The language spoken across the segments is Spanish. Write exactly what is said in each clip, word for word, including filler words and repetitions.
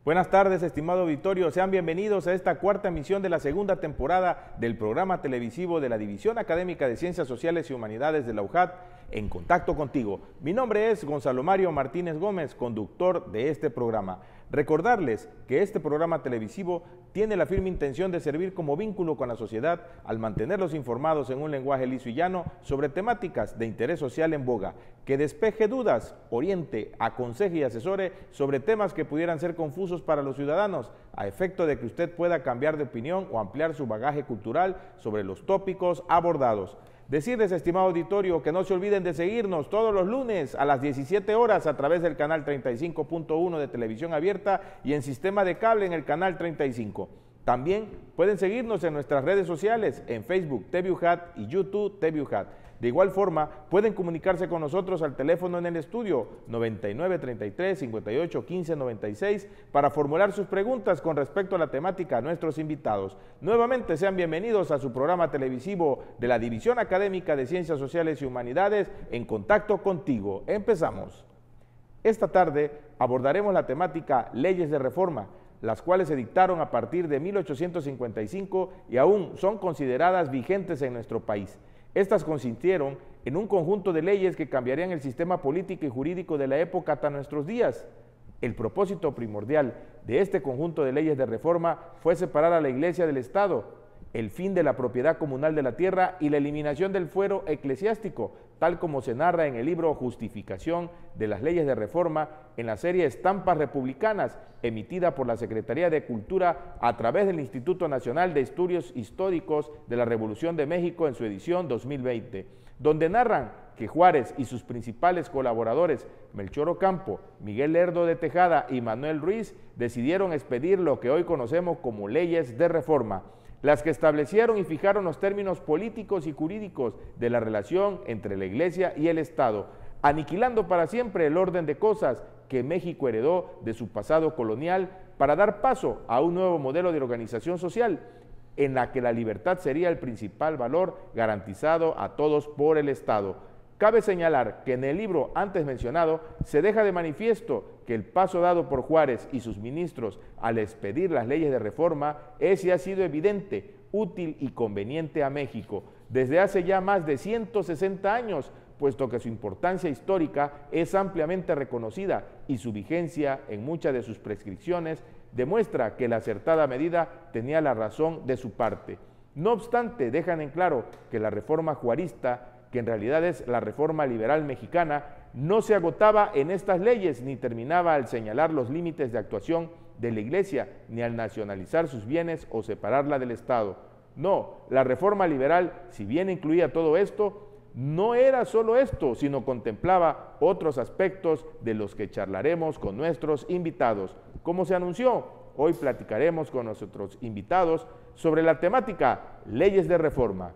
Buenas tardes, estimado auditorio. Sean bienvenidos a esta cuarta emisión de la segunda temporada del programa televisivo de la División Académica de Ciencias Sociales y Humanidades de la U J A T, En Contacto Contigo. Mi nombre es Gonzalo Mario Martínez Gómez, conductor de este programa. Recordarles que este programa televisivo tiene la firme intención de servir como vínculo con la sociedad al mantenerlos informados en un lenguaje liso y llano sobre temáticas de interés social en boga, que despeje dudas, oriente, aconseje y asesore sobre temas que pudieran ser confusos para los ciudadanos, a efecto de que usted pueda cambiar de opinión o ampliar su bagaje cultural sobre los tópicos abordados. Decirles, estimado auditorio, que no se olviden de seguirnos todos los lunes a las diecisiete horas a través del canal treinta y cinco punto uno de televisión abierta y en sistema de cable en el canal treinta y cinco. También pueden seguirnos en nuestras redes sociales, en Facebook T V U J A T y YouTube T V U J A T. De igual forma, pueden comunicarse con nosotros al teléfono en el estudio noventa y nueve, treinta y tres, cincuenta y ocho, quince, noventa y seis para formular sus preguntas con respecto a la temática a nuestros invitados. Nuevamente sean bienvenidos a su programa televisivo de la División Académica de Ciencias Sociales y Humanidades, En Contacto Contigo. Empezamos. Esta tarde abordaremos la temática Leyes de Reforma, las cuales se dictaron a partir de mil ochocientos cincuenta y cinco y aún son consideradas vigentes en nuestro país. Estas consistieron en un conjunto de leyes que cambiarían el sistema político y jurídico de la época hasta nuestros días. El propósito primordial de este conjunto de leyes de reforma fue separar a la Iglesia del Estado, el fin de la propiedad comunal de la tierra y la eliminación del fuero eclesiástico, tal como se narra en el libro Justificación de las Leyes de Reforma en la serie Estampas Republicanas, emitida por la Secretaría de Cultura a través del Instituto Nacional de Estudios Históricos de la Revolución de México en su edición dos mil veinte, donde narran que Juárez y sus principales colaboradores, Melchor Ocampo, Miguel Lerdo de Tejada y Manuel Ruiz, decidieron expedir lo que hoy conocemos como leyes de reforma, las que establecieron y fijaron los términos políticos y jurídicos de la relación entre la Iglesia y el Estado, aniquilando para siempre el orden de cosas que México heredó de su pasado colonial para dar paso a un nuevo modelo de organización social, en la que la libertad sería el principal valor garantizado a todos por el Estado. Cabe señalar que en el libro antes mencionado se deja de manifiesto que el paso dado por Juárez y sus ministros al expedir las leyes de reforma es y ha sido evidente, útil y conveniente a México desde hace ya más de ciento sesenta años, puesto que su importancia histórica es ampliamente reconocida y su vigencia en muchas de sus prescripciones demuestra que la acertada medida tenía la razón de su parte. No obstante, dejan en claro que la reforma juarista, que en realidad es la reforma liberal mexicana, no se agotaba en estas leyes ni terminaba al señalar los límites de actuación de la Iglesia, ni al nacionalizar sus bienes o separarla del Estado. No, la reforma liberal, si bien incluía todo esto, no era solo esto, sino contemplaba otros aspectos de los que charlaremos con nuestros invitados. Como se anunció, hoy platicaremos con nuestros invitados sobre la temática Leyes de Reforma.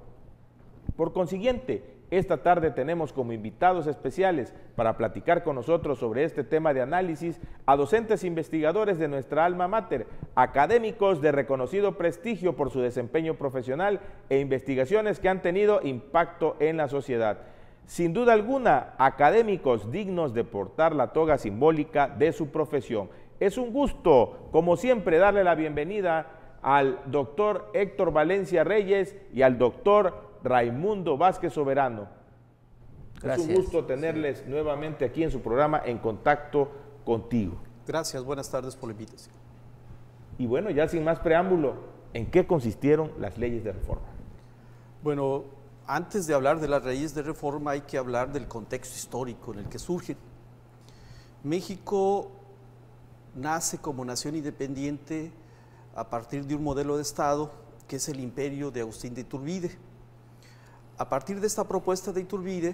Por consiguiente, esta tarde tenemos como invitados especiales para platicar con nosotros sobre este tema de análisis a docentes investigadores de nuestra alma mater, académicos de reconocido prestigio por su desempeño profesional e investigaciones que han tenido impacto en la sociedad. Sin duda alguna, académicos dignos de portar la toga simbólica de su profesión. Es un gusto, como siempre, darle la bienvenida al doctor Héctor Valencia Reyes y al doctor Raimundo Vázquez Soberano. Gracias. Es un gusto tenerles sí. nuevamente aquí en su programa En Contacto Contigo. Gracias, buenas tardes por la invitación. Y bueno, ya sin más preámbulo, ¿en qué consistieron las leyes de reforma? Bueno, antes de hablar de las leyes de reforma hay que hablar del contexto histórico en el que surgen. México nace como nación independiente a partir de un modelo de Estado que es el imperio de Agustín de Iturbide. A partir de esta propuesta de Iturbide,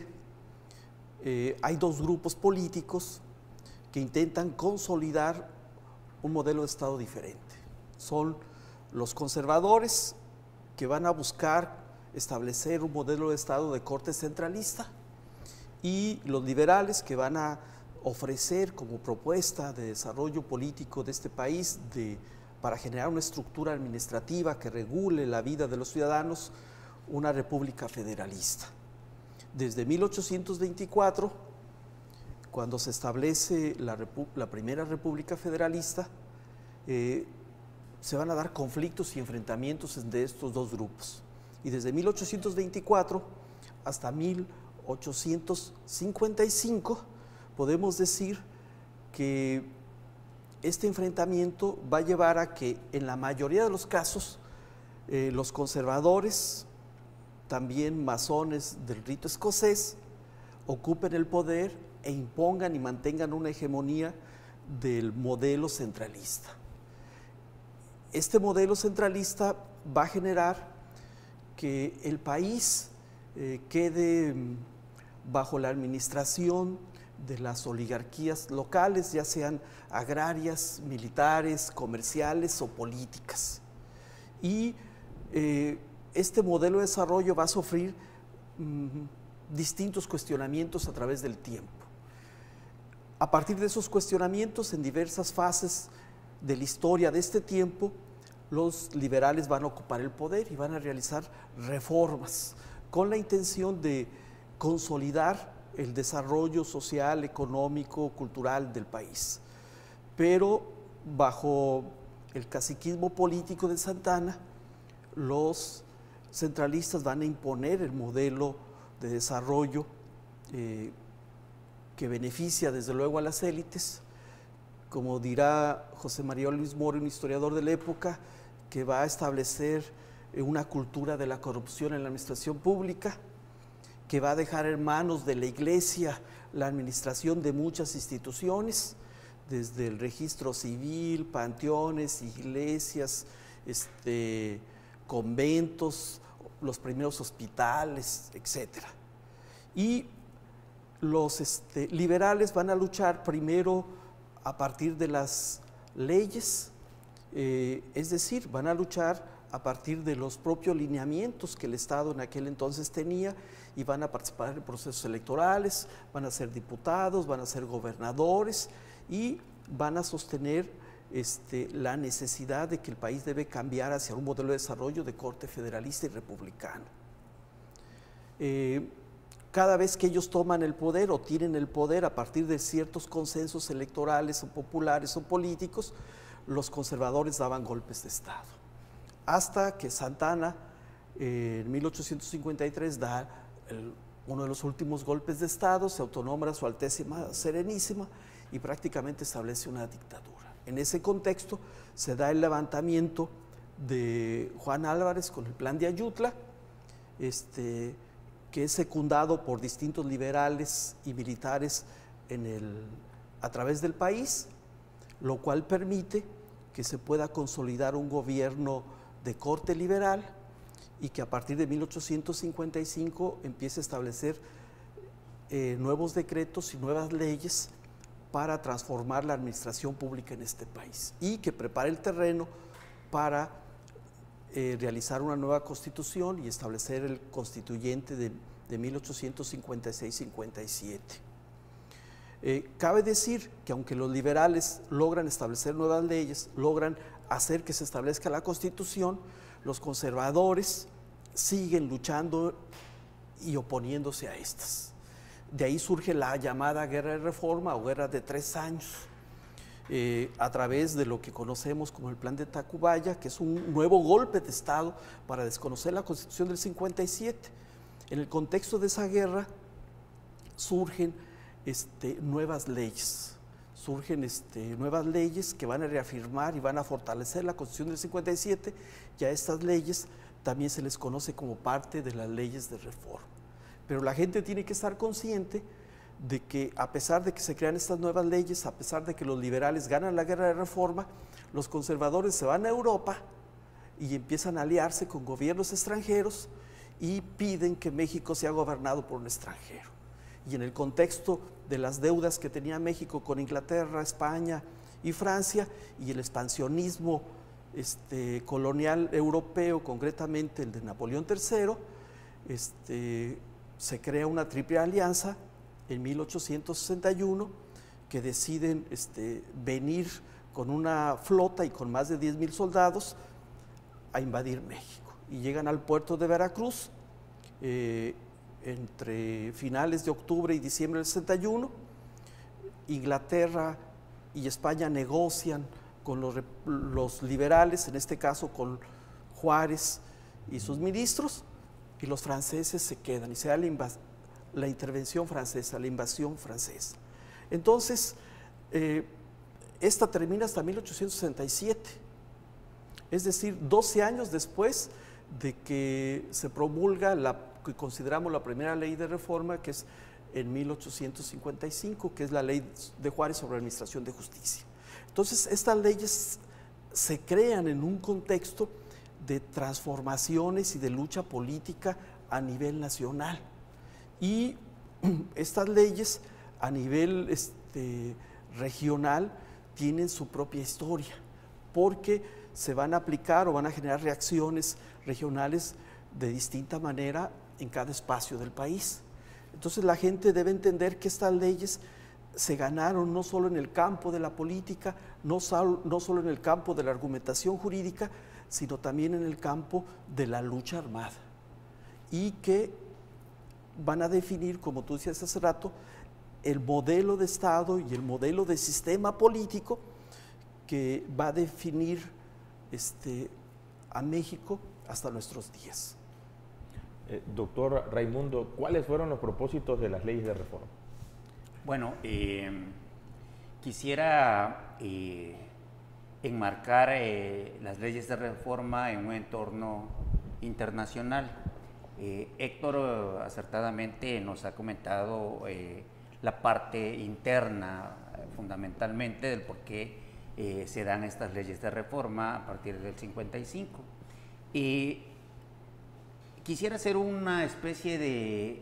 eh, hay dos grupos políticos que intentan consolidar un modelo de Estado diferente. Son los conservadores, que van a buscar establecer un modelo de Estado de corte centralista, y los liberales, que van a ofrecer como propuesta de desarrollo político de este país de, para generar una estructura administrativa que regule la vida de los ciudadanos, una república federalista. Desde mil ochocientos veinticuatro, cuando se establece la, la primera república federalista, eh, se van a dar conflictos y enfrentamientos entre estos dos grupos. Y desde mil ochocientos veinticuatro hasta mil ochocientos cincuenta y cinco podemos decir que este enfrentamiento va a llevar a que en la mayoría de los casos eh, los conservadores, también masones del rito escocés, ocupen el poder e impongan y mantengan una hegemonía del modelo centralista. Este modelo centralista va a generar que el país eh, quede bajo la administración de las oligarquías locales, ya sean agrarias, militares, comerciales o políticas. Y eh, este modelo de desarrollo va a sufrir mmm, distintos cuestionamientos a través del tiempo. A partir de esos cuestionamientos, en diversas fases de la historia de este tiempo, los liberales van a ocupar el poder y van a realizar reformas con la intención de consolidar el desarrollo social, económico, cultural del país. Pero bajo el caciquismo político de Santa Anna, los centralistas van a imponer el modelo de desarrollo eh, que beneficia desde luego a las élites, como dirá José María Luis Moro, un historiador de la época, que va a establecer una cultura de la corrupción en la administración pública, que va a dejar en manos de la Iglesia la administración de muchas instituciones, desde el registro civil, panteones, iglesias, este, conventos, los primeros hospitales, etcétera. Y los este, liberales van a luchar primero a partir de las leyes, eh, es decir, van a luchar a partir de los propios lineamientos que el Estado en aquel entonces tenía, y van a participar en procesos electorales, van a ser diputados, van a ser gobernadores y van a sostener este, la necesidad de que el país debe cambiar hacia un modelo de desarrollo de corte federalista y republicano. Eh, cada vez que ellos toman el poder o tienen el poder a partir de ciertos consensos electorales o populares o políticos, los conservadores daban golpes de Estado. Hasta que Santa Anna eh, en mil ochocientos cincuenta y tres da el, uno de los últimos golpes de Estado, se autonombra Su Alteza Serenísima y prácticamente establece una dictadura. En ese contexto se da el levantamiento de Juan Álvarez con el Plan de Ayutla, este, que es secundado por distintos liberales y militares en el, a través del país, lo cual permite que se pueda consolidar un gobierno de corte liberal y que a partir de mil ochocientos cincuenta y cinco empiece a establecer eh, nuevos decretos y nuevas leyes para transformar la administración pública en este país y que prepare el terreno para eh, realizar una nueva constitución y establecer el constituyente de, de mil ochocientos cincuenta y seis cincuenta y siete. Eh, cabe decir que aunque los liberales logran establecer nuevas leyes, logran hacer que se establezca la Constitución, los conservadores siguen luchando y oponiéndose a estas. De ahí surge la llamada Guerra de Reforma o Guerra de Tres Años, eh, a través de lo que conocemos como el Plan de Tacubaya, que es un nuevo golpe de Estado para desconocer la Constitución del cincuenta y siete. En el contexto de esa guerra surgen este, nuevas leyes, surgen este, nuevas leyes que van a reafirmar y van a fortalecer la Constitución del cincuenta y siete, y a estas leyes también se les conoce como parte de las leyes de reforma. Pero la gente tiene que estar consciente de que a pesar de que se crean estas nuevas leyes, a pesar de que los liberales ganan la guerra de reforma, los conservadores se van a Europa y empiezan a aliarse con gobiernos extranjeros y piden que México sea gobernado por un extranjero. Y en el contexto de las deudas que tenía México con Inglaterra, España y Francia, y el expansionismo este, colonial europeo, concretamente el de Napoleón tercero, este, se crea una triple alianza en mil ochocientos sesenta y uno que deciden este, venir con una flota y con más de diez mil soldados a invadir México. Y llegan al puerto de Veracruz eh, entre finales de octubre y diciembre del sesenta y uno. Inglaterra y España negocian con los, los liberales, en este caso con Juárez y sus ministros, y los franceses se quedan y se da la, la intervención francesa, la invasión francesa. Entonces, eh, esta termina hasta mil ochocientos sesenta y siete, es decir, doce años después de que se promulga la que consideramos la primera ley de reforma, que es en mil ochocientos cincuenta y cinco, que es la ley de Juárez sobre administración de justicia. Entonces, estas leyes se crean en un contexto de transformaciones y de lucha política a nivel nacional. Y estas leyes a nivel este, regional tienen su propia historia, porque se van a aplicar o van a generar reacciones regionales de distinta manera en cada espacio del país. Entonces la gente debe entender que estas leyes se ganaron no solo en el campo de la política, no, sal, no solo en el campo de la argumentación jurídica, sino también en el campo de la lucha armada, y que van a definir, como tú decías hace rato, el modelo de Estado y el modelo de sistema político que va a definir este, a México hasta nuestros días. Eh, doctor Raimundo, ¿cuáles fueron los propósitos de las leyes de reforma? Bueno, eh, quisiera eh, enmarcar eh, las leyes de reforma en un entorno internacional. Eh, Héctor acertadamente nos ha comentado eh, la parte interna, fundamentalmente, del por qué eh, se dan estas leyes de reforma a partir del cincuenta y cinco. Y quisiera hacer una especie de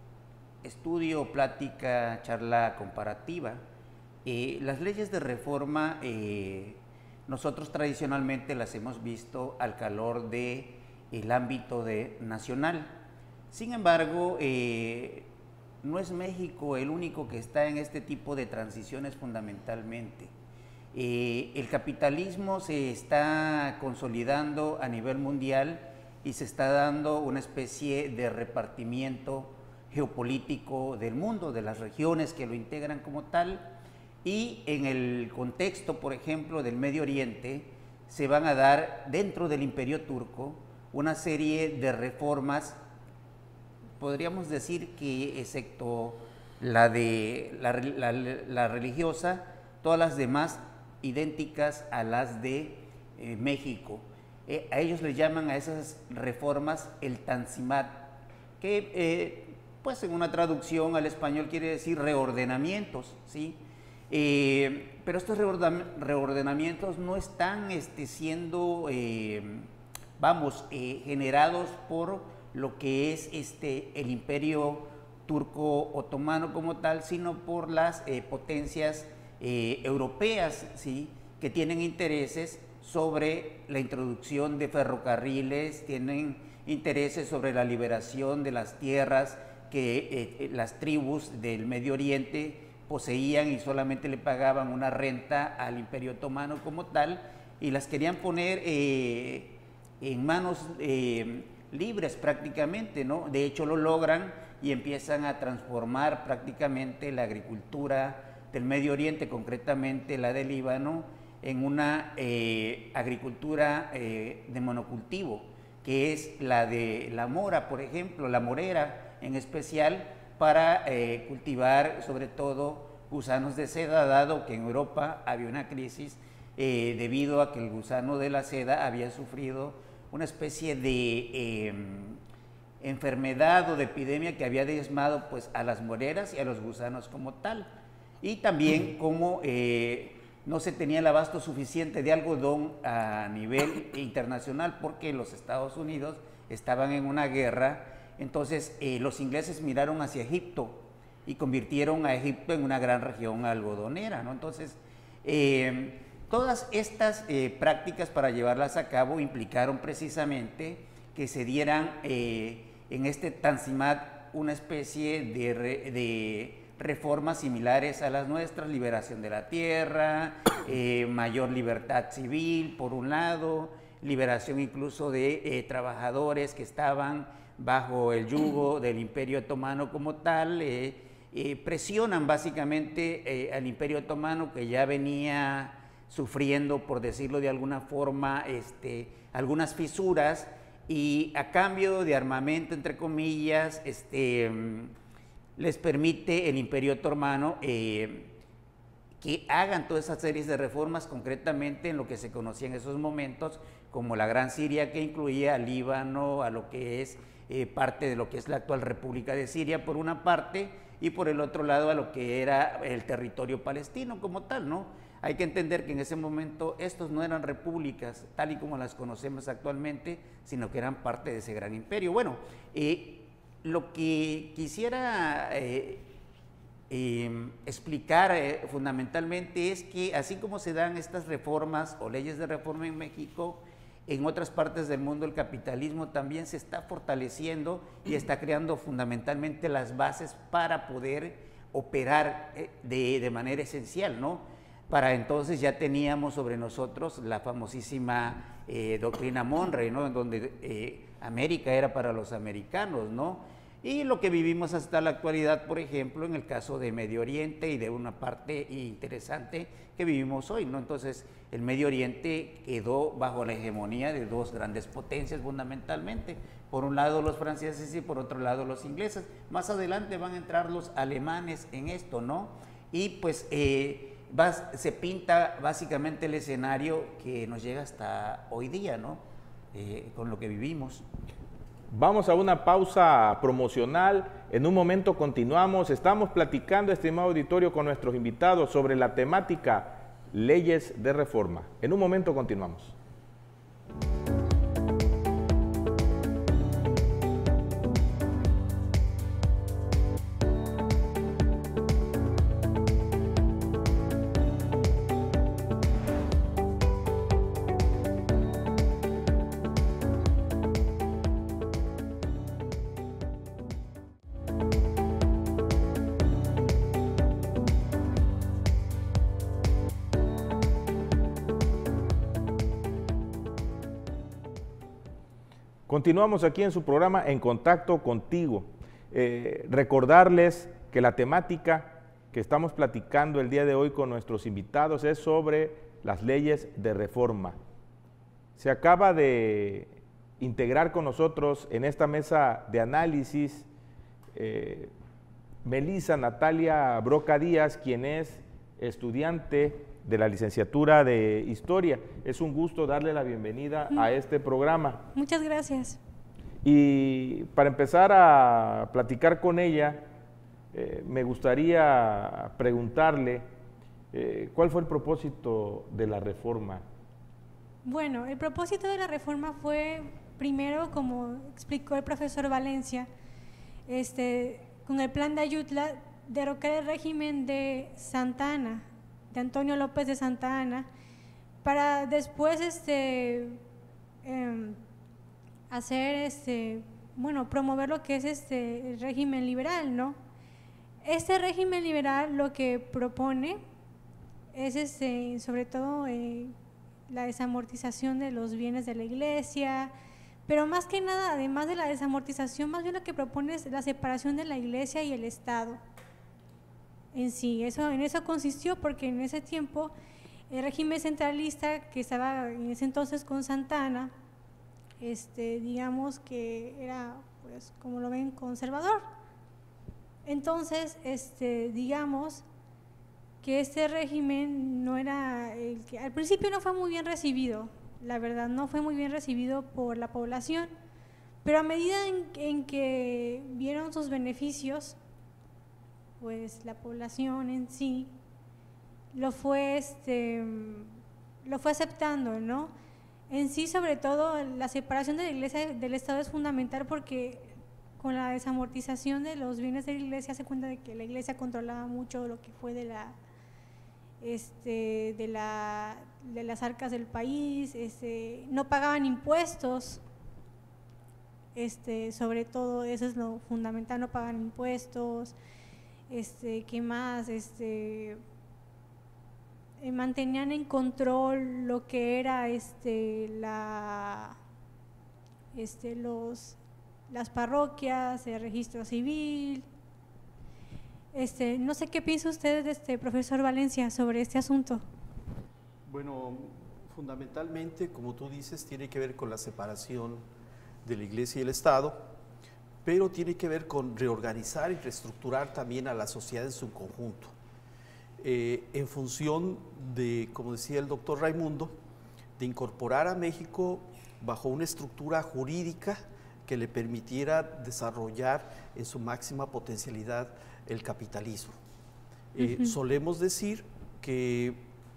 estudio, plática, charla comparativa. Eh, las leyes de reforma eh, nosotros tradicionalmente las hemos visto al calor de el ámbito de nacional. Sin embargo, eh, no es México el único que está en este tipo de transiciones fundamentalmente. Eh, el capitalismo se está consolidando a nivel mundial y se está dando una especie de repartimiento geopolítico del mundo, de las regiones que lo integran como tal, y en el contexto, por ejemplo, del Medio Oriente, se van a dar dentro del Imperio Turco una serie de reformas, podríamos decir que excepto la de la, la, la religiosa, todas las demás idénticas a las de eh, México. Eh, a ellos le llaman a esas reformas el Tanzimat, que eh, pues en una traducción al español quiere decir reordenamientos, ¿sí? Eh, pero estos reordenamientos no están este, siendo, eh, vamos, eh, generados por lo que es este, el imperio turco otomano como tal, sino por las eh, potencias eh, europeas, ¿sí? Que tienen intereses sobre la introducción de ferrocarriles, tienen intereses sobre la liberación de las tierras que eh, las tribus del Medio Oriente poseían y solamente le pagaban una renta al Imperio Otomano como tal, y las querían poner eh, en manos eh, libres prácticamente, ¿no? De hecho lo logran y empiezan a transformar prácticamente la agricultura del Medio Oriente, concretamente la del Líbano, en una eh, agricultura eh, de monocultivo, que es la de la mora, por ejemplo, la morera en especial, para eh, cultivar sobre todo gusanos de seda, dado que en Europa había una crisis eh, debido a que el gusano de la seda había sufrido una especie de eh, enfermedad o de epidemia que había diezmado pues, a las moreras y a los gusanos como tal. Y también como eh, no se tenía el abasto suficiente de algodón a nivel internacional porque los Estados Unidos estaban en una guerra. Entonces eh, los ingleses miraron hacia Egipto y convirtieron a Egipto en una gran región algodonera, ¿no? Entonces, eh, todas estas eh, prácticas para llevarlas a cabo implicaron precisamente que se dieran eh, en este Tanzimat una especie de, re, de reformas similares a las nuestras: liberación de la tierra, eh, mayor libertad civil, por un lado, liberación incluso de eh, trabajadores que estaban bajo el yugo del Imperio Otomano como tal. eh, eh, presionan básicamente eh, al Imperio Otomano, que ya venía sufriendo, por decirlo de alguna forma, este, algunas fisuras, y a cambio de armamento, entre comillas, este, les permite el Imperio Otomano eh, que hagan todas esas series de reformas, concretamente en lo que se conocía en esos momentos como la Gran Siria, que incluía al Líbano, a lo que es eh, parte de lo que es la actual República de Siria, por una parte, y por el otro lado a lo que era el territorio palestino como tal, ¿no? Hay que entender que en ese momento estos no eran repúblicas tal y como las conocemos actualmente, sino que eran parte de ese gran imperio. Bueno, eh, lo que quisiera eh, eh, explicar eh, fundamentalmente es que así como se dan estas reformas o leyes de reforma en México, en otras partes del mundo el capitalismo también se está fortaleciendo y está creando fundamentalmente las bases para poder operar eh, de, de manera esencial, ¿no? Para entonces ya teníamos sobre nosotros la famosísima eh, doctrina Monroe, ¿no? En donde eh, América era para los americanos, ¿no? Y lo que vivimos hasta la actualidad, por ejemplo, en el caso de Medio Oriente y de una parte interesante que vivimos hoy, ¿no? Entonces, el Medio Oriente quedó bajo la hegemonía de dos grandes potencias fundamentalmente. Por un lado los franceses y por otro lado los ingleses. Más adelante van a entrar los alemanes en esto, ¿no? Y pues eh, va, se pinta básicamente el escenario que nos llega hasta hoy día, ¿no? Eh, con lo que vivimos. Vamos a una pausa promocional, en un momento continuamos, estamos platicando, estimado auditorio, con nuestros invitados sobre la temática leyes de reforma. En un momento continuamos. Continuamos aquí en su programa En Contacto Contigo. Eh, recordarles que la temática que estamos platicando el día de hoy con nuestros invitados es sobre las leyes de reforma. Se acaba de integrar con nosotros en esta mesa de análisis eh, Melissa Natalia Broca Díaz, quien es estudiante de la licenciatura de Historia. Es un gusto darle la bienvenida mm. a este programa. Muchas gracias. Y para empezar a platicar con ella, eh, me gustaría preguntarle eh, ¿cuál fue el propósito de la reforma? Bueno, el propósito de la reforma fue, primero, como explicó el profesor Valencia, este, con el plan de Ayutla, derrocar el régimen de Santa Anna, de Antonio López de Santa Anna, para después este, eh, hacer, este, bueno, promover lo que es este el régimen liberal, ¿no? Este régimen liberal lo que propone es, este, sobre todo, eh, la desamortización de los bienes de la iglesia, pero más que nada, además de la desamortización, más bien lo que propone es la separación de la iglesia y el Estado en sí. Eso, en eso consistió, porque en ese tiempo el régimen centralista que estaba en ese entonces con Santa Anna, este, digamos que era, pues, como lo ven, conservador. Entonces, este, digamos que este régimen no era el que, al principio no fue muy bien recibido, la verdad, no fue muy bien recibido por la población, pero a medida en, en que vieron sus beneficios, pues la población en sí lo fue, este, lo fue aceptando, ¿no? En sí, sobre todo, la separación de la iglesia del Estado es fundamental, porque con la desamortización de los bienes de la iglesia se cuenta de que la iglesia controlaba mucho lo que fue de la, este, de la, de las arcas del país, este, no pagaban impuestos, este, sobre todo eso es lo fundamental, no pagaban impuestos. Este, ¿qué más? Este, eh, mantenían en control lo que era este, la, este, los, las parroquias, el registro civil. Este, no sé qué piensa usted, este, profesor Valencia, sobre este asunto. Bueno, fundamentalmente, como tú dices, tiene que ver con la separación de la Iglesia y el Estado, pero tiene que ver con reorganizar y reestructurar también a la sociedad en su conjunto, eh, en función de, como decía el doctor Raimundo, de incorporar a México bajo una estructura jurídica que le permitiera desarrollar en su máxima potencialidad el capitalismo. Eh, uh-huh. Solemos decir que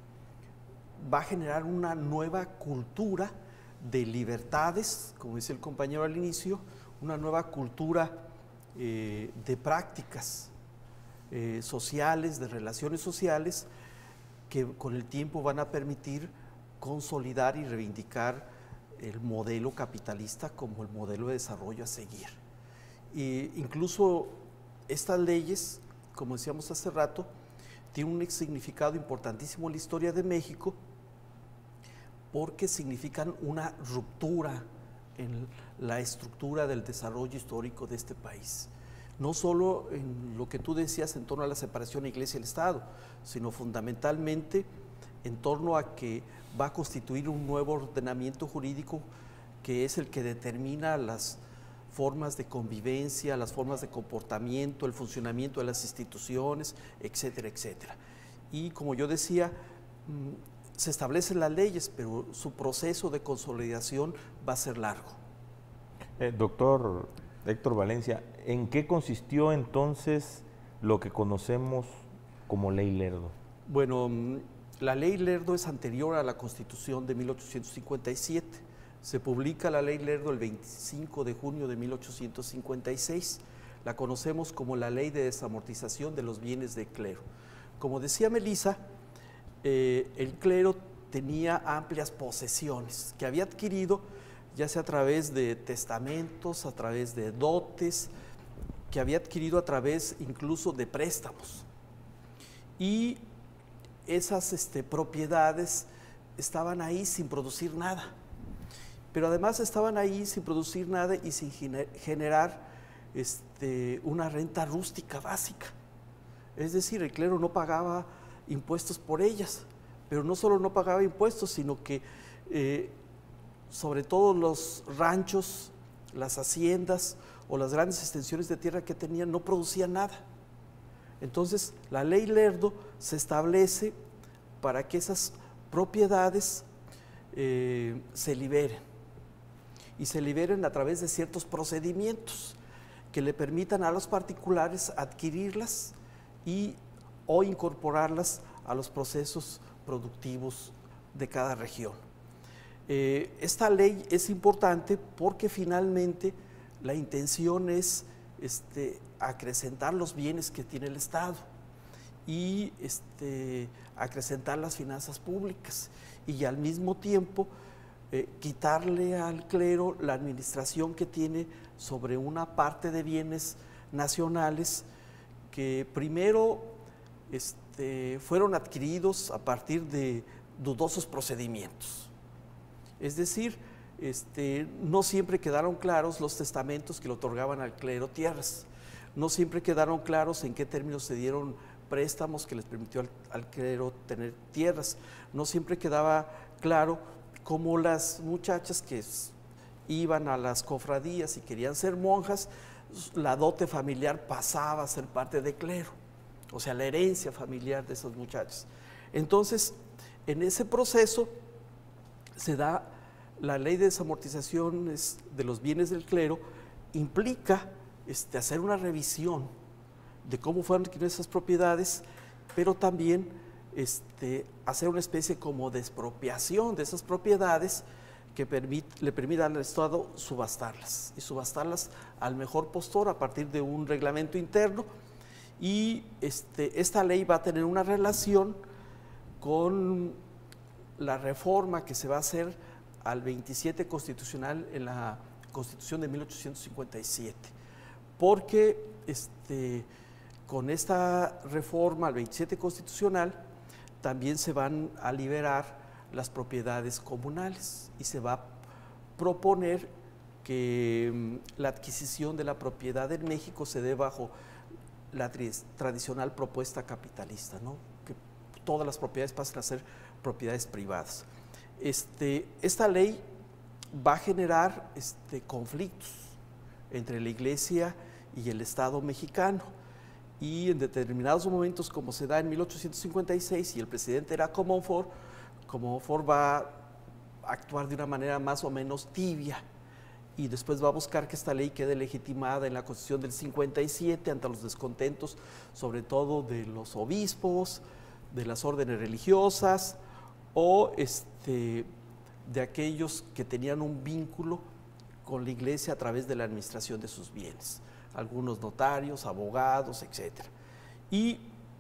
va a generar una nueva cultura de libertades, como dice el compañero al inicio, una nueva cultura eh, de prácticas eh, sociales, de relaciones sociales, que con el tiempo van a permitir consolidar y reivindicar el modelo capitalista como el modelo de desarrollo a seguir. E incluso estas leyes, como decíamos hace rato, tienen un significado importantísimo en la historia de México, porque significan una ruptura en la estructura del desarrollo histórico de este país. No solo en lo que tú decías en torno a la separación de Iglesia y el Estado, sino fundamentalmente en torno a que va a constituir un nuevo ordenamiento jurídico que es el que determina las formas de convivencia, las formas de comportamiento, el funcionamiento de las instituciones, etcétera, etcétera. Y como yo decía, se establecen las leyes, pero su proceso de consolidación va a ser largo. Eh, doctor Héctor Valencia, ¿en qué consistió entonces lo que conocemos como Ley Lerdo? Bueno, la Ley Lerdo es anterior a la Constitución de mil ochocientos cincuenta y siete. Se publica la Ley Lerdo el veinticinco de junio de mil ochocientos cincuenta y seis. La conocemos como la Ley de Desamortización de los Bienes del Clero. Como decía Melissa, Eh, el clero tenía amplias posesiones que había adquirido ya sea a través de testamentos, a través de dotes, que había adquirido a través incluso de préstamos. Y esas este, propiedades estaban ahí sin producir nada, pero además estaban ahí sin producir nada y sin generar este, una renta rústica básica. Es decir, el clero no pagaba impuestos por ellas, pero no solo no pagaba impuestos, sino que eh, sobre todo los ranchos, las haciendas o las grandes extensiones de tierra que tenían no producían nada. Entonces la Ley Lerdo se establece para que esas propiedades eh, se liberen, y se liberen a través de ciertos procedimientos que le permitan a los particulares adquirirlas y o incorporarlas a los procesos productivos de cada región. Eh, esta ley es importante porque finalmente la intención es este, acrecentar los bienes que tiene el Estado y este, acrecentar las finanzas públicas, y al mismo tiempo eh, quitarle al clero la administración que tiene sobre una parte de bienes nacionales que primero Este, fueron adquiridos a partir de dudosos procedimientos. Es decir, este, no siempre quedaron claros los testamentos que le otorgaban al clero tierras, no siempre quedaron claros en qué términos se dieron préstamos que les permitió al, al clero tener tierras, no siempre quedaba claro cómo las muchachas que iban a las cofradías y querían ser monjas, la dote familiar pasaba a ser parte del clero, o sea, la herencia familiar de esos muchachos. Entonces, en ese proceso se da la ley de desamortización de los bienes del clero, implica este, hacer una revisión de cómo fueron adquiridas esas propiedades, pero también este, hacer una especie como de expropiación de esas propiedades que permit, le permita al Estado subastarlas, y subastarlas al mejor postor a partir de un reglamento interno. Y este, esta ley va a tener una relación con la reforma que se va a hacer al veintisiete constitucional en la Constitución de mil ochocientos cincuenta y siete, porque este, con esta reforma al veintisiete constitucional también se van a liberar las propiedades comunales y se va a proponer que la adquisición de la propiedad en México se dé bajo la tradicional propuesta capitalista, ¿no? Que todas las propiedades pasen a ser propiedades privadas. Este, esta ley va a generar este, conflictos entre la Iglesia y el Estado mexicano, y en determinados momentos, como se da en mil ochocientos cincuenta y seis, y el presidente era Comonfort, Comonfort va a actuar de una manera más o menos tibia, y después va a buscar que esta ley quede legitimada en la Constitución del cincuenta y siete ante los descontentos, sobre todo de los obispos, de las órdenes religiosas, o este, de aquellos que tenían un vínculo con la Iglesia a través de la administración de sus bienes, algunos notarios, abogados, etcétera. Y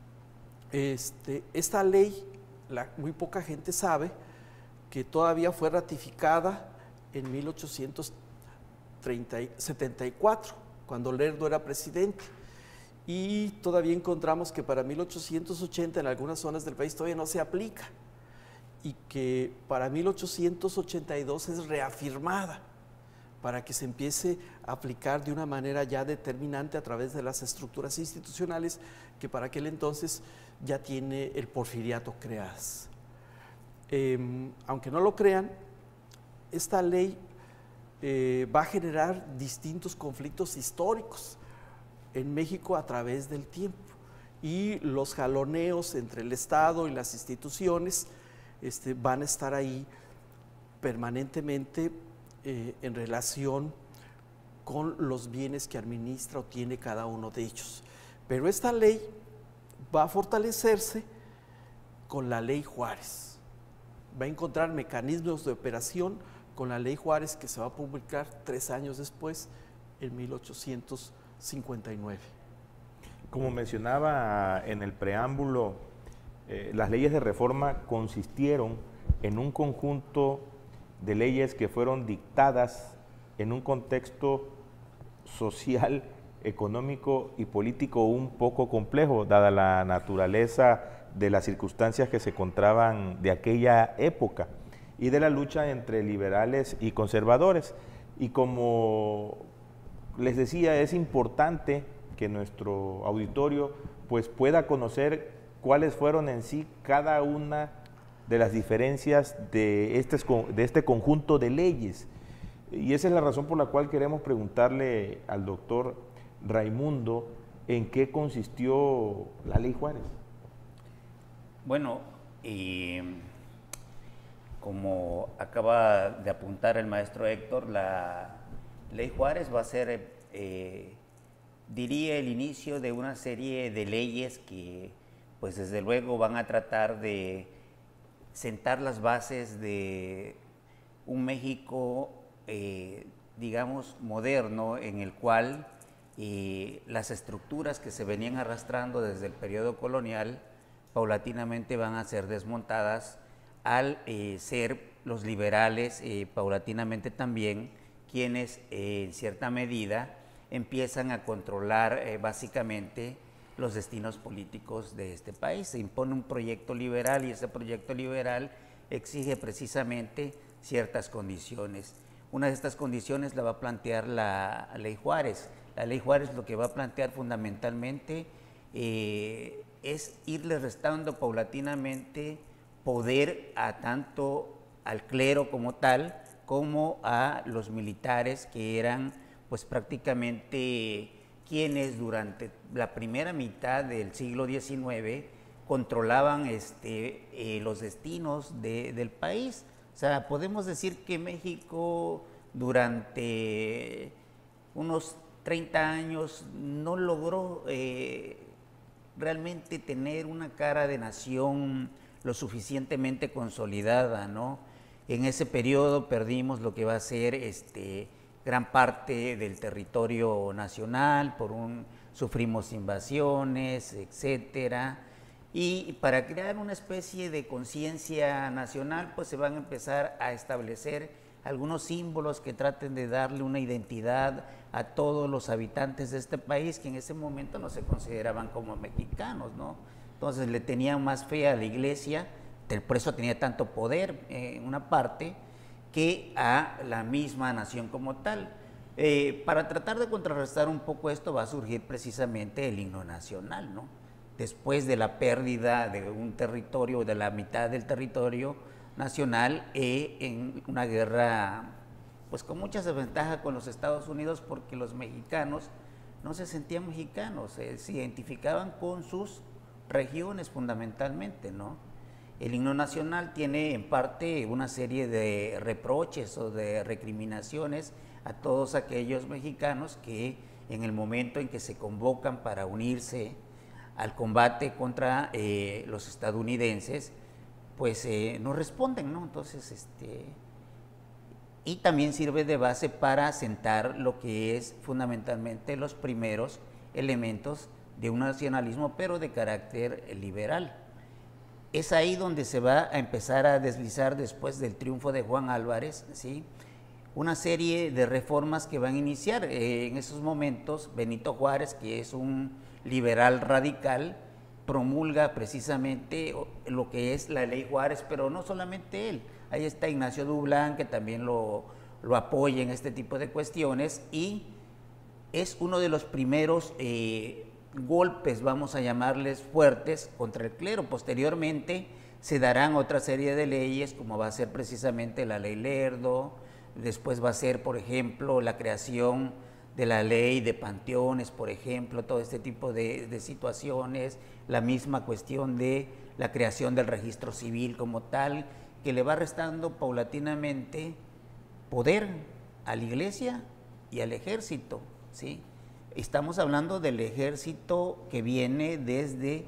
este, esta ley, la, muy poca gente sabe que todavía fue ratificada en mil ochocientos setenta y cuatro, cuando Lerdo era presidente, y todavía encontramos que para mil ochocientos ochenta en algunas zonas del país todavía no se aplica, y que para mil ochocientos ochenta y dos es reafirmada para que se empiece a aplicar de una manera ya determinante a través de las estructuras institucionales que para aquel entonces ya tiene el porfiriato creadas. Eh, aunque no lo crean, esta ley eh, va a generar distintos conflictos históricos en México a través del tiempo, y los jaloneos entre el Estado y las instituciones este, van a estar ahí permanentemente eh, en relación con los bienes que administra o tiene cada uno de ellos. Pero esta ley va a fortalecerse con la Ley Juárez, va a encontrar mecanismos de operación con la Ley Juárez, que se va a publicar tres años después, en mil ochocientos cincuenta y nueve. Como mencionaba en el preámbulo, eh, las leyes de reforma consistieron en un conjunto de leyes que fueron dictadas en un contexto social, económico y político un poco complejo, dada la naturaleza de las circunstancias que se encontraban de aquella época y de la lucha entre liberales y conservadores. Y como les decía, es importante que nuestro auditorio pues pueda conocer cuáles fueron en sí cada una de las diferencias de este, de este conjunto de leyes. Y esa es la razón por la cual queremos preguntarle al doctor Raimundo en qué consistió la Ley Juárez. Bueno, eh, como acaba de apuntar el maestro Héctor, la Ley Juárez va a ser, eh, diría, el inicio de una serie de leyes que, pues desde luego, van a tratar de sentar las bases de un México, eh, digamos, moderno, en el cual eh, las estructuras que se venían arrastrando desde el periodo colonial paulatinamente van a ser desmontadas al eh, ser los liberales eh, paulatinamente también quienes eh, en cierta medida empiezan a controlar eh, básicamente los destinos políticos de este país. Se impone un proyecto liberal y ese proyecto liberal exige precisamente ciertas condiciones. Una de estas condiciones la va a plantear la Ley Juárez. La Ley Juárez lo que va a plantear fundamentalmente eh, es irle restando paulatinamente poder a tanto al clero como tal, como a los militares, que eran pues prácticamente quienes durante la primera mitad del siglo diecinueve controlaban este, eh, los destinos de, del país. O sea, podemos decir que México durante unos treinta años no logró eh, realmente tener una cara de nación lo suficientemente consolidada, ¿no? En ese periodo perdimos lo que va a ser este, gran parte del territorio nacional, por un, sufrimos invasiones, etcétera. Y para crear una especie de conciencia nacional, pues se van a empezar a establecer algunos símbolos que traten de darle una identidad a todos los habitantes de este país, que en ese momento no se consideraban como mexicanos, ¿no? Entonces le tenían más fe a la iglesia, por eso tenía tanto poder en eh, una parte, que a la misma nación como tal. Eh, para tratar de contrarrestar un poco esto va a surgir precisamente el himno nacional, ¿no? después de la pérdida de un territorio, de la mitad del territorio nacional, eh, en una guerra pues con muchas desventajas con los Estados Unidos, porque los mexicanos no se sentían mexicanos, eh, se identificaban con sus regiones fundamentalmente, ¿no? El himno nacional tiene en parte una serie de reproches o de recriminaciones a todos aquellos mexicanos que en el momento en que se convocan para unirse al combate contra eh, los estadounidenses, pues eh, no responden, ¿no? Entonces, este, y también sirve de base para sentar lo que es fundamentalmente los primeros elementos de un nacionalismo, pero de carácter liberal. Es ahí donde se va a empezar a deslizar, después del triunfo de Juan Álvarez, ¿sí?, una serie de reformas que van a iniciar. Eh, en esos momentos, Benito Juárez, que es un liberal radical, promulga precisamente lo que es la Ley Juárez, pero no solamente él. Ahí está Ignacio Dublán, que también lo, lo apoya en este tipo de cuestiones, y es uno de los primeros eh, golpes, vamos a llamarles fuertes, contra el clero. Posteriormente se darán otra serie de leyes, como va a ser precisamente la Ley Lerdo. Después va a ser, por ejemplo, la creación de la ley de panteones, por ejemplo, todo este tipo de, de situaciones, la misma cuestión de la creación del registro civil como tal, que le va restando paulatinamente poder a la iglesia y al ejército, ¿sí? Estamos hablando del ejército que viene desde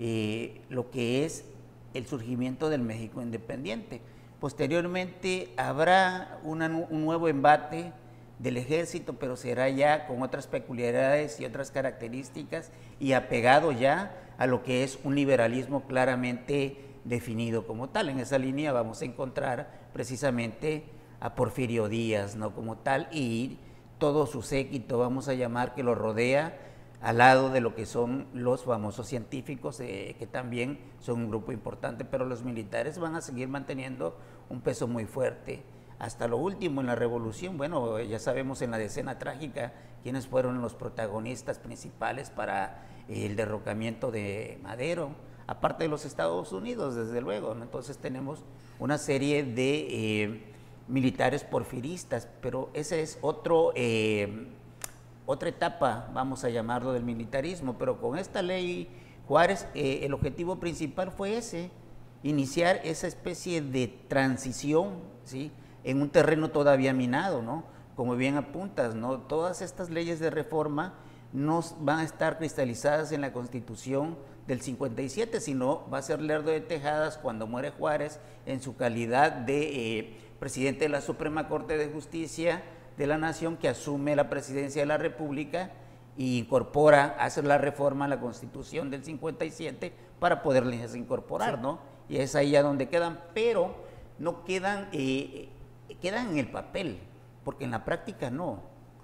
eh, lo que es el surgimiento del México independiente. Posteriormente habrá una, un nuevo embate del ejército, pero será ya con otras peculiaridades y otras características y apegado ya a lo que es un liberalismo claramente definido como tal. En esa línea vamos a encontrar precisamente a Porfirio Díaz, ¿no?, como tal, y todo su séquito, vamos a llamar, que lo rodea, al lado de lo que son los famosos científicos, eh, que también son un grupo importante, pero los militares van a seguir manteniendo un peso muy fuerte. Hasta lo último, en la revolución, bueno, ya sabemos en la decena trágica quiénes fueron los protagonistas principales para eh, el derrocamiento de Madero, aparte de los Estados Unidos, desde luego, ¿no? Entonces tenemos una serie de eh, militares porfiristas, pero ese es otro... Eh, otra etapa, vamos a llamarlo, del militarismo. Pero con esta ley Juárez, eh, el objetivo principal fue ese, iniciar esa especie de transición, ¿sí?, en un terreno todavía minado, ¿no? Como bien apuntas, ¿no?, todas estas leyes de reforma no van a estar cristalizadas en la Constitución del cincuenta y siete, sino va a ser Lerdo de Tejadas, cuando muere Juárez, en su calidad de eh, presidente de la Suprema Corte de Justicia de la Nación, que asume la presidencia de la República e incorpora, hace la reforma a la Constitución del cincuenta y siete para poderles incorporar, sí, ¿no? Y es ahí a donde quedan, pero no quedan, eh, quedan en el papel, porque en la práctica no.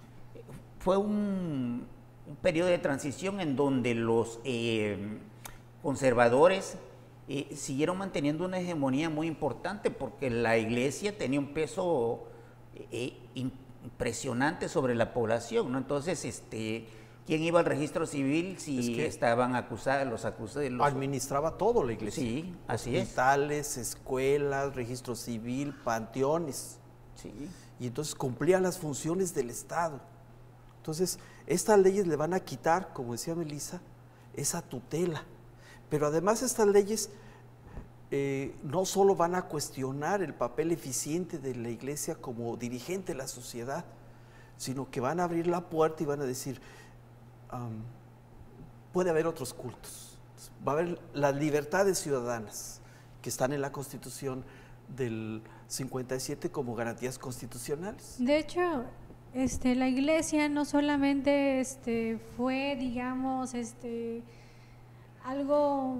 Fue un, un periodo de transición en donde los eh, conservadores eh, siguieron manteniendo una hegemonía muy importante, porque la iglesia tenía un peso eh, importante, impresionante sobre la población, ¿no? Entonces, este, ¿quién iba al registro civil si es que estaban acusados, los acusados? Los... Administraba todo la iglesia. Sí, así es. Hospitales, escuelas, registro civil, panteones. Sí. Y entonces cumplían las funciones del Estado. Entonces, estas leyes le van a quitar, como decía Melissa, esa tutela. Pero además estas leyes Eh, no solo van a cuestionar el papel eficiente de la iglesia como dirigente de la sociedad, sino que van a abrir la puerta y van a decir, um, puede haber otros cultos, va a haber las libertades ciudadanas que están en la Constitución del cincuenta y siete como garantías constitucionales. De hecho, este, la iglesia no solamente este, fue, digamos, este, algo...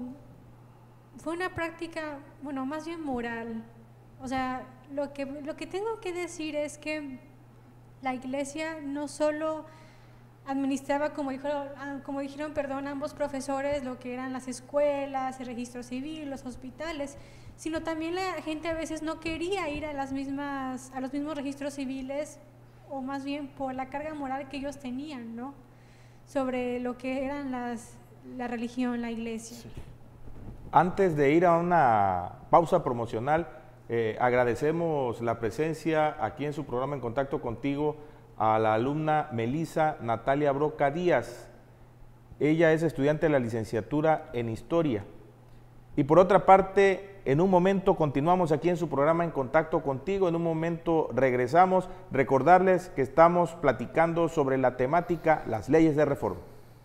fue una práctica, bueno, más bien moral. O sea, lo que, lo que tengo que decir es que la iglesia no solo administraba, como dijeron, como dijeron perdón, ambos profesores, lo que eran las escuelas, el registro civil, los hospitales, sino también la gente a veces no quería ir a, las mismas, a los mismos registros civiles, o más bien por la carga moral que ellos tenían, ¿no?, sobre lo que eran las... la religión, la iglesia. Sí. Antes de ir a una pausa promocional, eh, agradecemos la presencia aquí en su programa En Contacto Contigo a la alumna Melissa Natalia Broca Díaz. Ella es estudiante de la licenciatura en Historia. Y por otra parte, en un momento continuamos aquí en su programa En Contacto Contigo, en un momento regresamos. Recordarles que estamos platicando sobre la temática las leyes de reforma.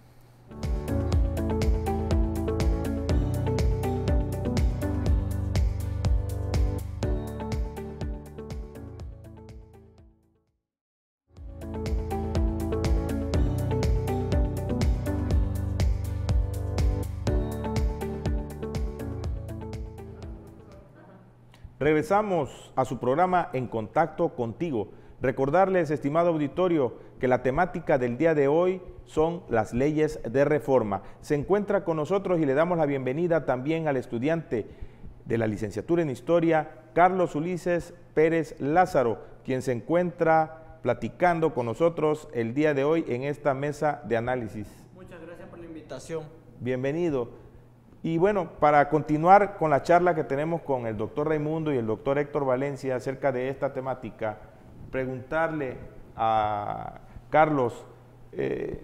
Regresamos a su programa En Contacto Contigo. Recordarles, estimado auditorio, que la temática del día de hoy son las leyes de reforma. Se encuentra con nosotros y le damos la bienvenida también al estudiante de la licenciatura en Historia, Carlos Ulises Pérez Lázaro, quien se encuentra platicando con nosotros el día de hoy en esta mesa de análisis. Muchas gracias por la invitación. Bienvenido. Y bueno, para continuar con la charla que tenemos con el doctor Raimundo y el doctor Héctor Valencia acerca de esta temática, preguntarle a Carlos, eh,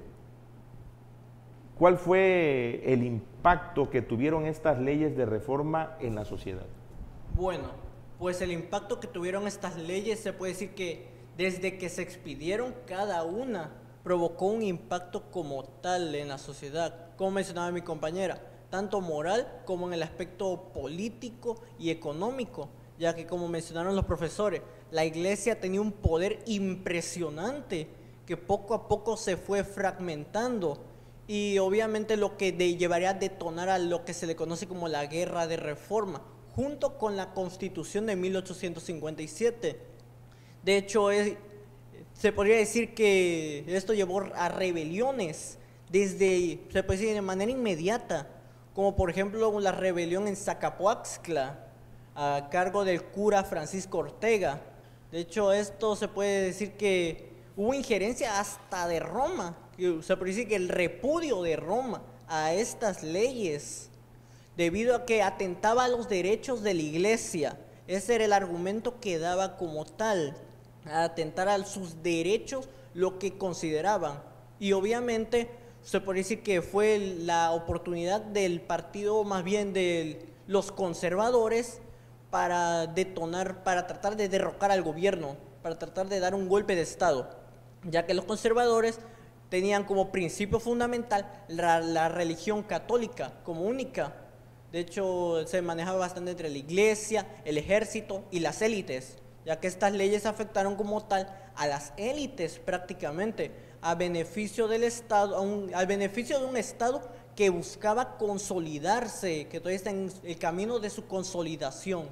¿cuál fue el impacto que tuvieron estas leyes de reforma en la sociedad? Bueno, pues el impacto que tuvieron estas leyes se puede decir que desde que se expidieron cada una provocó un impacto como tal en la sociedad, como mencionaba mi compañera, tanto moral como en el aspecto político y económico, ya que como mencionaron los profesores, la iglesia tenía un poder impresionante que poco a poco se fue fragmentando y obviamente lo que de, llevaría a detonar a lo que se le conoce como la guerra de reforma, junto con la Constitución de mil ochocientos cincuenta y siete. De hecho, es, se podría decir que esto llevó a rebeliones desde, se puede decir, de manera inmediata, como por ejemplo la rebelión en Zacapoaxtla, a cargo del cura Francisco Ortega. De hecho, esto se puede decir que hubo injerencia hasta de Roma, se puede decir que el repudio de Roma a estas leyes, debido a que atentaba a los derechos de la iglesia. Ese era el argumento que daba como tal, a atentar a sus derechos, lo que consideraban. Y obviamente se puede decir que fue la oportunidad del partido, más bien de los conservadores, para detonar, para tratar de derrocar al gobierno, para tratar de dar un golpe de Estado, ya que los conservadores tenían como principio fundamental la, la religión católica como única. De hecho, se manejaba bastante entre la iglesia, el ejército y las élites, ya que estas leyes afectaron como tal a las élites prácticamente, a beneficio del Estado, a un, al beneficio de un Estado que buscaba consolidarse, que todavía está en el camino de su consolidación.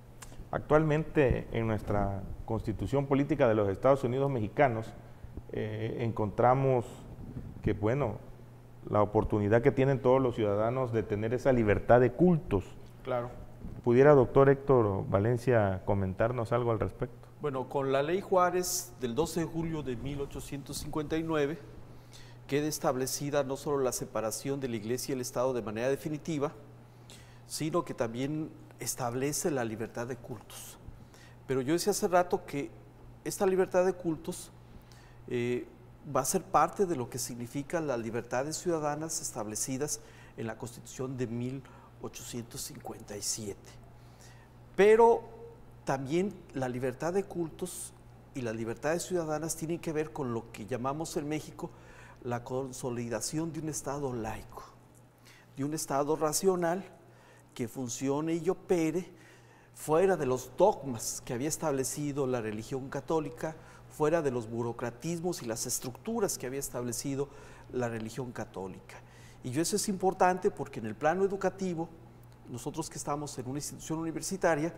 Actualmente en nuestra Constitución Política de los Estados Unidos Mexicanos eh, encontramos que, bueno, la oportunidad que tienen todos los ciudadanos de tener esa libertad de cultos. Claro. ¿Pudiera, doctor Héctor Valencia, comentarnos algo al respecto? Bueno, con la Ley Juárez del doce de julio de mil ochocientos cincuenta y nueve queda establecida no solo la separación de la Iglesia y el Estado de manera definitiva, sino que también establece la libertad de cultos. Pero yo decía hace rato que esta libertad de cultos eh, va a ser parte de lo que significan las libertades ciudadanas establecidas en la Constitución de mil ochocientos cincuenta y siete. Pero también la libertad de cultos y las libertades ciudadanas tienen que ver con lo que llamamos en México la consolidación de un Estado laico, de un Estado racional que funcione y opere fuera de los dogmas que había establecido la religión católica, fuera de los burocratismos y las estructuras que había establecido la religión católica. Y yo eso es importante porque en el plano educativo, nosotros que estamos en una institución universitaria,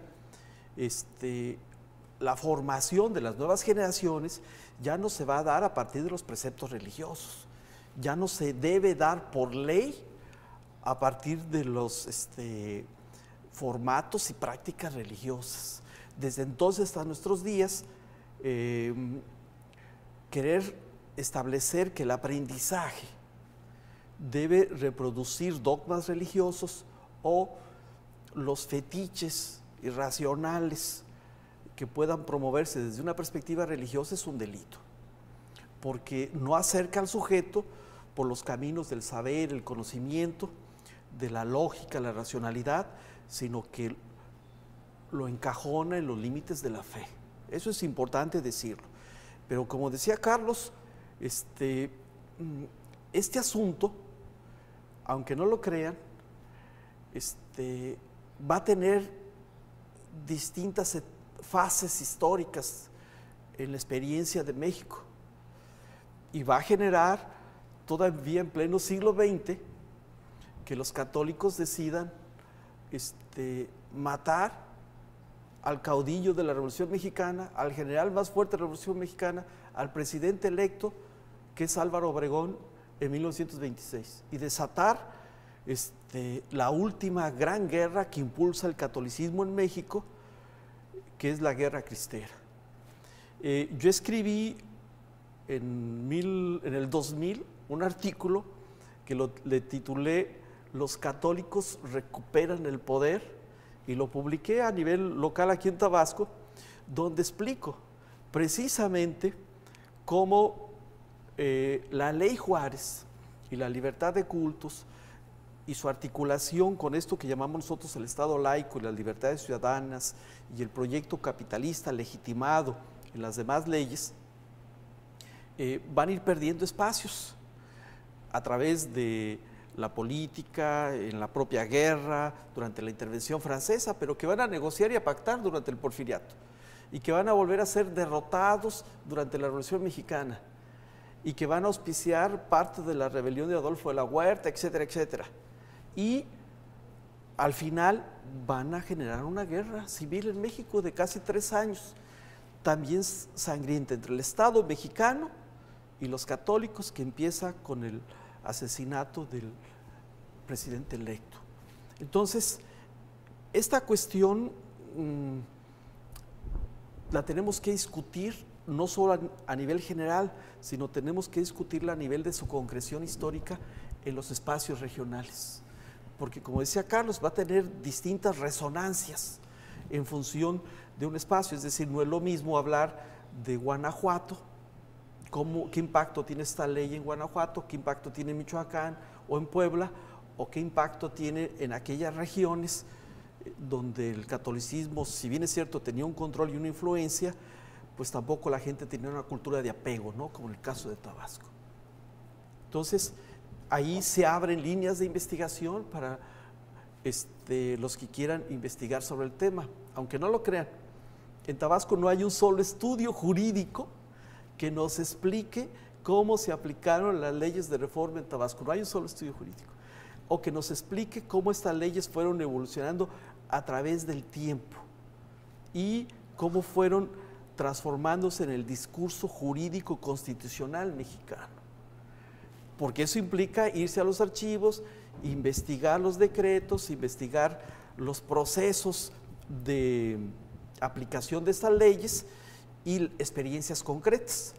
este, la formación de las nuevas generaciones ya no se va a dar a partir de los preceptos religiosos, ya no se debe dar por ley a partir de los este, formatos y prácticas religiosas. Desde entonces hasta nuestros días, eh, querer establecer que el aprendizaje debe reproducir dogmas religiosos o los fetiches irracionales que puedan promoverse desde una perspectiva religiosa es un delito, porque no acerca al sujeto por los caminos del saber, el conocimiento, de la lógica, la racionalidad, sino que lo encajona en los límites de la fe. Eso es importante decirlo. Pero como decía Carlos, este, este asunto, aunque no lo crean, este, va a tener distintas fases históricas en la experiencia de México y va a generar todavía en pleno siglo veinte que los católicos decidan este, matar al caudillo de la Revolución Mexicana, al general más fuerte de la Revolución Mexicana, al presidente electo, que es Álvaro Obregón, en mil novecientos veintiséis, y desatar este, la última gran guerra que impulsa el catolicismo en México, que es la Guerra Cristera. Eh, yo escribí en, mil, en el dos mil un artículo que lo, le titulé "Los católicos recuperan el poder", y lo publiqué a nivel local aquí en Tabasco, donde explico precisamente cómo eh, la ley Juárez y la libertad de cultos y su articulación con esto que llamamos nosotros el Estado laico y las libertades ciudadanas y el proyecto capitalista legitimado en las demás leyes, eh, van a ir perdiendo espacios a través de la política, en la propia guerra, durante la intervención francesa, pero que van a negociar y a pactar durante el Porfiriato, y que van a volver a ser derrotados durante la Revolución Mexicana, y que van a auspiciar parte de la rebelión de Adolfo de la Huerta, etcétera, etcétera. Y al final van a generar una guerra civil en México de casi tres años, también sangrienta, entre el Estado mexicano y los católicos, que empieza con el asesinato del presidente electo. Entonces, esta cuestión mmm, la tenemos que discutir no solo a, a nivel general, sino tenemos que discutirla a nivel de su concreción histórica en los espacios regionales. Porque, como decía Carlos, va a tener distintas resonancias en función de un espacio. Es decir, no es lo mismo hablar de Guanajuato, cómo, qué impacto tiene esta ley en Guanajuato, qué impacto tiene en Michoacán o en Puebla, o qué impacto tiene en aquellas regiones donde el catolicismo, si bien es cierto, tenía un control y una influencia, pues tampoco la gente tenía una cultura de apego, ¿no? Como en el caso de Tabasco. Entonces, ahí se abren líneas de investigación para este, los que quieran investigar sobre el tema, aunque no lo crean. En Tabasco no hay un solo estudio jurídico que nos explique cómo se aplicaron las leyes de reforma en Tabasco. No hay un solo estudio jurídico. O que nos explique cómo estas leyes fueron evolucionando a través del tiempo y cómo fueron transformándose en el discurso jurídico constitucional mexicano. Porque eso implica irse a los archivos, investigar los decretos, investigar los procesos de aplicación de estas leyes y experiencias concretas.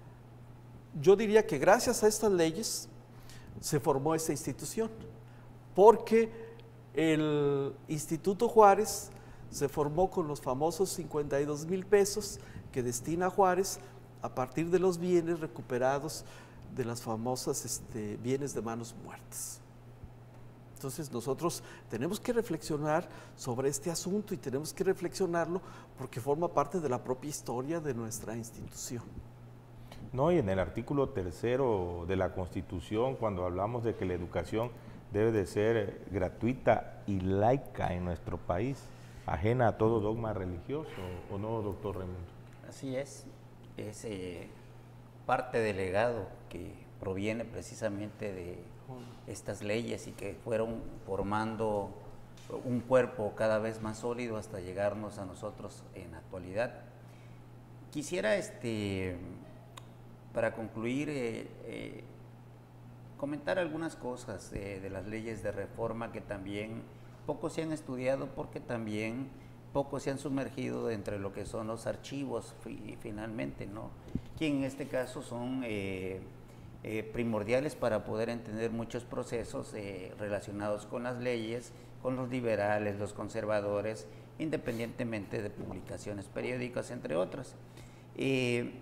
Yo diría que gracias a estas leyes se formó esta institución, porque el Instituto Juárez se formó con los famosos cincuenta y dos mil pesos que destina Juárez a partir de los bienes recuperados de las famosas este, bienes de manos muertas. Entonces nosotros tenemos que reflexionar sobre este asunto y tenemos que reflexionarlo porque forma parte de la propia historia de nuestra institución. No, y en el artículo tercero de la Constitución, cuando hablamos de que la educación debe de ser gratuita y laica en nuestro país, ajena a todo dogma religioso, ¿o no, doctor Raimundo? Así es, es eh, parte del legado que proviene precisamente de estas leyes y que fueron formando un cuerpo cada vez más sólido hasta llegarnos a nosotros en la actualidad. Quisiera, este, para concluir, eh, eh, comentar algunas cosas eh, de las leyes de reforma que también poco se han estudiado porque también poco se han sumergido entre lo que son los archivos finalmente, ¿no? Que en este caso son eh, eh, primordiales para poder entender muchos procesos eh, relacionados con las leyes, con los liberales, los conservadores, independientemente de publicaciones periódicas, entre otras. Eh,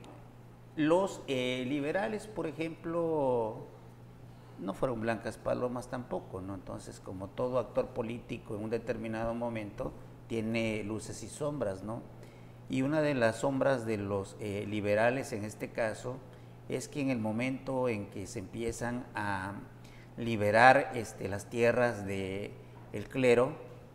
los eh, liberales, por ejemplo, no fueron blancas palomas tampoco, ¿no? Entonces, como todo actor político en un determinado momento, tiene luces y sombras, ¿no? Y una de las sombras de los eh, liberales en este caso es que en el momento en que se empiezan a liberar este, las tierras del clero,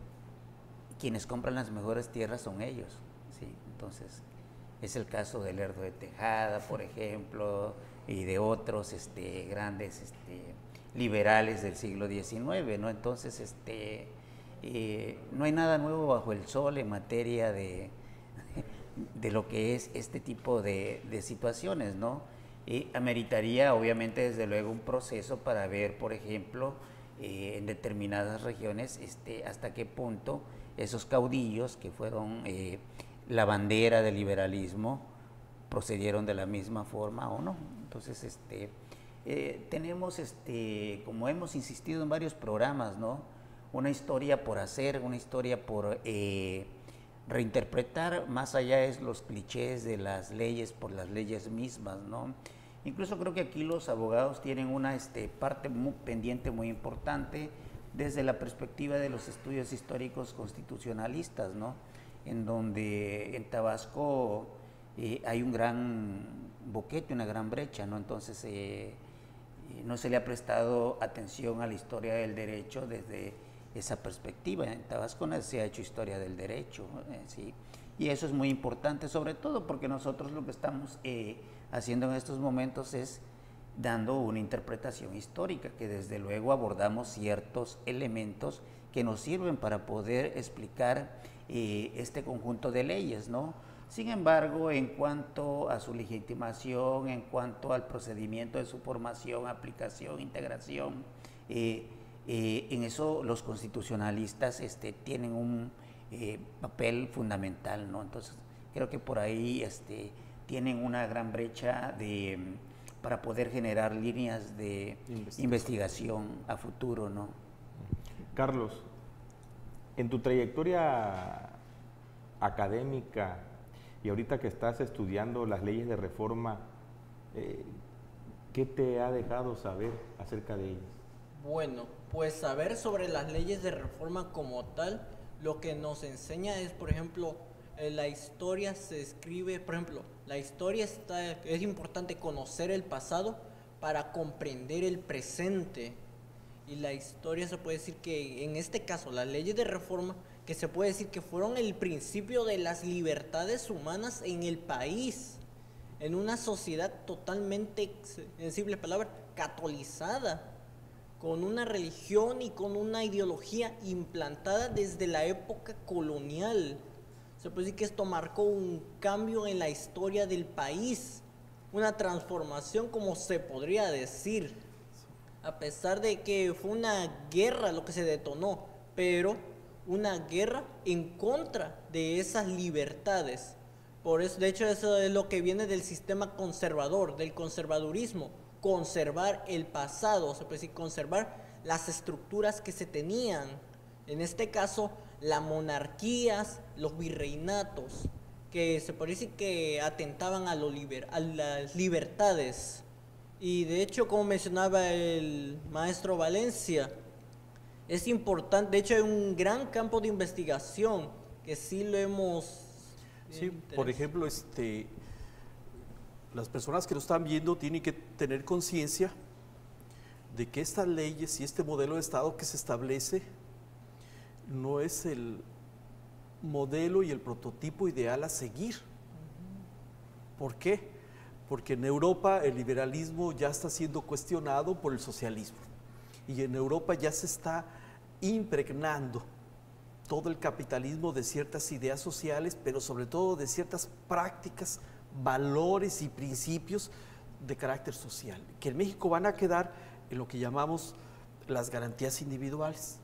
quienes compran las mejores tierras son ellos, ¿sí? Entonces, es el caso de Lerdo de Tejada, por ejemplo, y de otros este, grandes este, liberales del siglo diecinueve, ¿no? Entonces, este, eh, no hay nada nuevo bajo el sol en materia de, de lo que es este tipo de, de situaciones, ¿no? Y ameritaría, obviamente, desde luego, un proceso para ver, por ejemplo, eh, en determinadas regiones, este, hasta qué punto esos caudillos que fueron eh, la bandera del liberalismo procedieron de la misma forma o no. Entonces, este, eh, tenemos, este, como hemos insistido en varios programas, ¿no? Una historia por hacer, una historia por eh, reinterpretar, más allá es los clichés de las leyes por las leyes mismas, ¿no? Incluso creo que aquí los abogados tienen una este, parte muy pendiente muy importante desde la perspectiva de los estudios históricos constitucionalistas, ¿no? En donde en Tabasco eh, hay un gran boquete, una gran brecha, ¿no? Entonces eh, no se le ha prestado atención a la historia del derecho desde esa perspectiva. En Tabasco no se ha hecho historia del derecho, eh, ¿sí? Y eso es muy importante, sobre todo porque nosotros lo que estamos eh, haciendo en estos momentos es dando una interpretación histórica, que desde luego abordamos ciertos elementos que nos sirven para poder explicar eh, este conjunto de leyes, ¿no? Sin embargo, en cuanto a su legitimación, en cuanto al procedimiento de su formación, aplicación, integración, eh, eh, en eso los constitucionalistas este, tienen un eh, papel fundamental, ¿no? Entonces, creo que por ahí este, tienen una gran brecha de, para poder generar líneas de investigación, investigación a futuro, ¿no? Carlos, en tu trayectoria académica y ahorita que estás estudiando las leyes de reforma, eh, ¿qué te ha dejado saber acerca de ellas? Bueno, pues saber sobre las leyes de reforma como tal, lo que nos enseña es, por ejemplo, eh, la historia se escribe, por ejemplo, la historia está, es importante conocer el pasado para comprender el presente. Y la historia se puede decir que, en este caso, las leyes de reforma, que se puede decir que fueron el principio de las libertades humanas en el país, en una sociedad totalmente, en simple palabra, catolizada, con una religión y con una ideología implantada desde la época colonial. Se puede decir que esto marcó un cambio en la historia del país, una transformación, como se podría decir, a pesar de que fue una guerra lo que se detonó, pero una guerra en contra de esas libertades. Por eso, de hecho, eso es lo que viene del sistema conservador, del conservadurismo, conservar el pasado, se puede decir conservar las estructuras que se tenían, en este caso las monarquías, los virreinatos, que se puede decir que atentaban a, lo liber, a las libertades. Y de hecho, como mencionaba el maestro Valencia, es importante, de hecho hay un gran campo de investigación que sí lo hemos... Sí, por ejemplo, este, las personas que lo están viendo tienen que tener conciencia de que estas leyes y este modelo de Estado que se establece no es el modelo y el prototipo ideal a seguir. ¿Por qué? Porque en Europa el liberalismo ya está siendo cuestionado por el socialismo y en Europa ya se está impregnando todo el capitalismo de ciertas ideas sociales, pero sobre todo de ciertas prácticas, valores y principios de carácter social, que en México van a quedar en lo que llamamos las garantías individuales,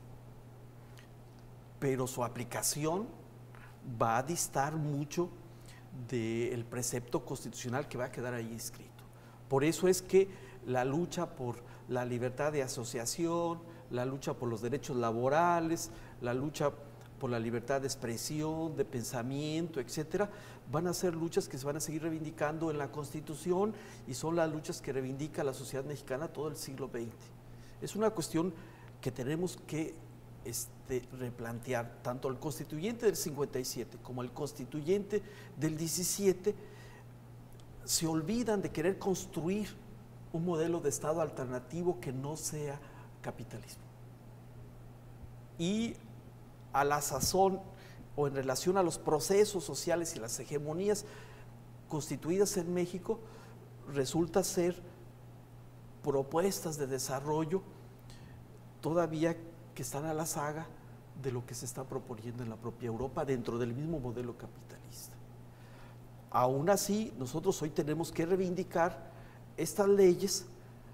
pero su aplicación va a distar mucho del precepto constitucional que va a quedar ahí inscrito. Por eso es que la lucha por la libertad de asociación, la lucha por los derechos laborales, la lucha por la libertad de expresión, de pensamiento, etcétera, van a ser luchas que se van a seguir reivindicando en la Constitución y son las luchas que reivindica la sociedad mexicana todo el siglo veinte. Es una cuestión que tenemos que este, replantear, tanto el constituyente del cincuenta y siete como el constituyente del diecisiete se olvidan de querer construir un modelo de Estado alternativo que no sea capitalismo. Y a la sazón o en relación a los procesos sociales y las hegemonías constituidas en México, resulta ser propuestas de desarrollo todavía que están a la saga de lo que se está proponiendo en la propia Europa dentro del mismo modelo capitalista. Aún así, nosotros hoy tenemos que reivindicar estas leyes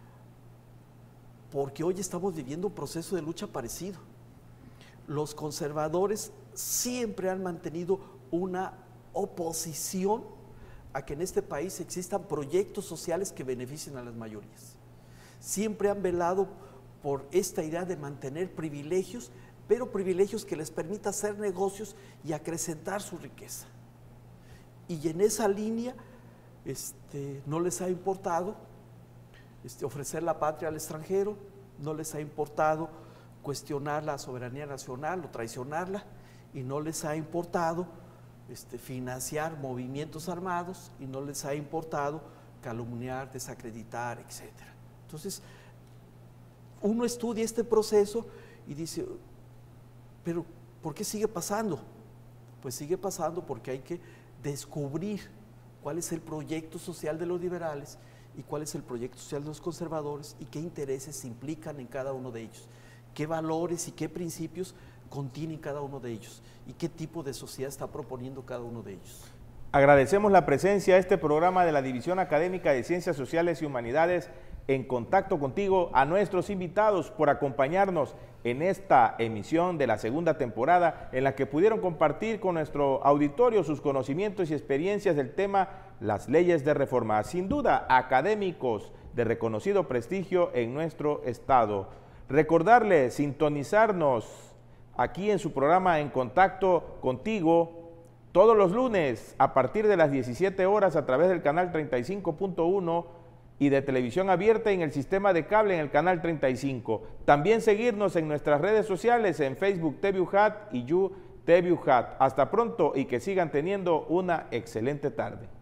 porque hoy estamos viviendo un proceso de lucha parecido. Los conservadores siempre han mantenido una oposición a que en este país existan proyectos sociales que beneficien a las mayorías. Siempre han velado por esta idea de mantener privilegios, pero privilegios que les permita hacer negocios y acrecentar su riqueza. Y en esa línea este, no les ha importado este, ofrecer la patria al extranjero, no les ha importado cuestionar la soberanía nacional o traicionarla, y no les ha importado este, financiar movimientos armados, y no les ha importado calumniar, desacreditar, etcétera. Entonces, uno estudia este proceso y dice, pero ¿por qué sigue pasando? Pues sigue pasando porque hay que descubrir cuál es el proyecto social de los liberales y cuál es el proyecto social de los conservadores y qué intereses se implican en cada uno de ellos, qué valores y qué principios contienen cada uno de ellos y qué tipo de sociedad está proponiendo cada uno de ellos. Agradecemos la presencia a este programa de la División Académica de Ciencias Sociales y Humanidades en Contacto Contigo, a nuestros invitados por acompañarnos en esta emisión de la segunda temporada en la que pudieron compartir con nuestro auditorio sus conocimientos y experiencias del tema las leyes de reforma. Sin duda, académicos de reconocido prestigio en nuestro estado. Recordarles sintonizarnos aquí en su programa En Contacto Contigo todos los lunes a partir de las diecisiete horas a través del canal treinta y cinco punto uno y de televisión abierta en el sistema de cable en el canal treinta y cinco. También seguirnos en nuestras redes sociales en Facebook T V U J A T y You T V U J A T. Hasta pronto y que sigan teniendo una excelente tarde.